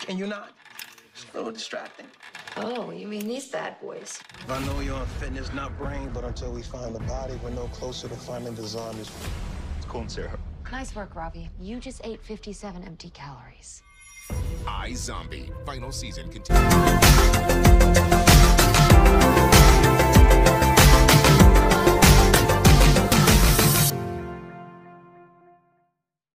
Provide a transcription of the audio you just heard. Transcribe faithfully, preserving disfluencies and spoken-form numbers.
Can you not? It's a little distracting. Oh, you mean these bad boys? I know you're on fitness, not brain, but until we find the body, we're no closer to finding the zombies. It's cool, Sarah. Nice work, Ravi. You just ate fifty-seven empty calories. iZombie, final season continues.